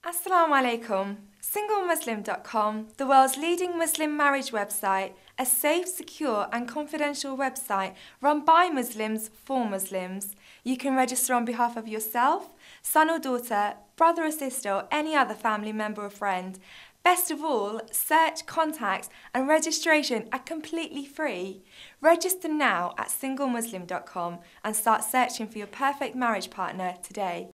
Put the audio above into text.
As-Salamu Alaykum. SingleMuslim.com, the world's leading Muslim marriage website, a safe, secure and confidential website run by Muslims for Muslims. You can register on behalf of yourself, son or daughter, brother or sister or any other family member or friend. Best of all, search, contacts and registration are completely free. Register now at SingleMuslim.com and start searching for your perfect marriage partner today.